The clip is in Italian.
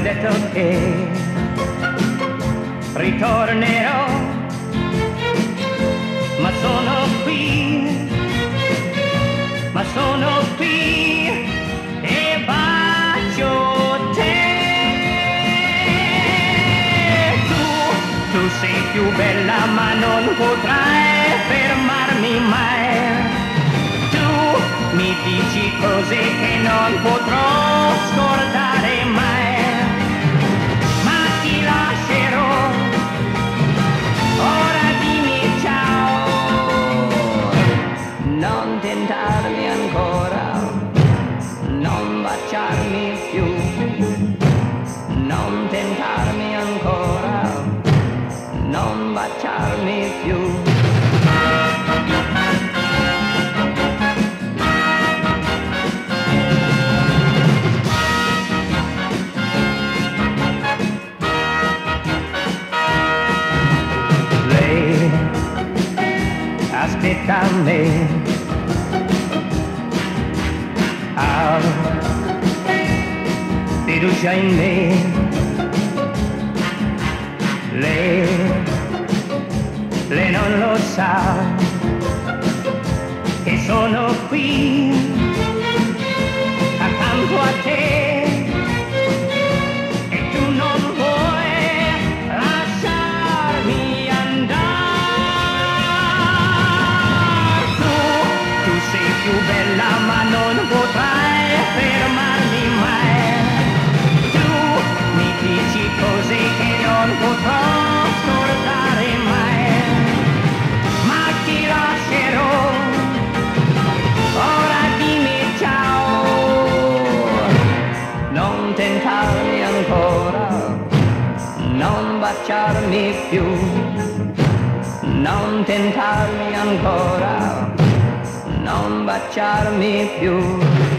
detto che ritornerò, ma sono qui, e bacio te. Tu sei più bella ma non potrai fermarmi mai. Tu mi dici cose che non potrò scordare mai. Ma ti lascerò, ora dimmi ciao. Non tentarmi ancora, non baciarmi più. Non tentarmi ancora, non baciarmi più. Lei aspetta me, ha fiducia in me. Lei non lo sa che sono qui accanto a te e tu non vuoi lasciarmi andare. Tu sei più bella ma non potrai fermarmi mai. Tu mi dici cose che non potrò scordare mai. Ma ti lascerò, ora dimmi ciao. Non tentarmi ancora, non baciarmi più. Non tentarmi ancora, non baciarmi più.